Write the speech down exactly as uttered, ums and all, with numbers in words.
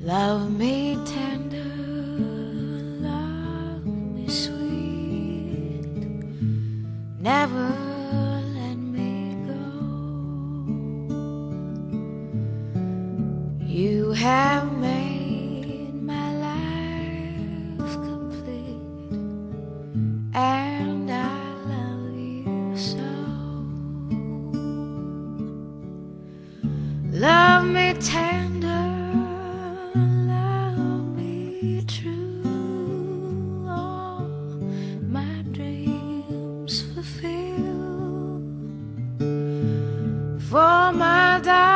Love me tender, love me sweet, never let me go. You have made my life complete, and I love you so. Love me tender, love me true, all my dreams fulfill. For my darling,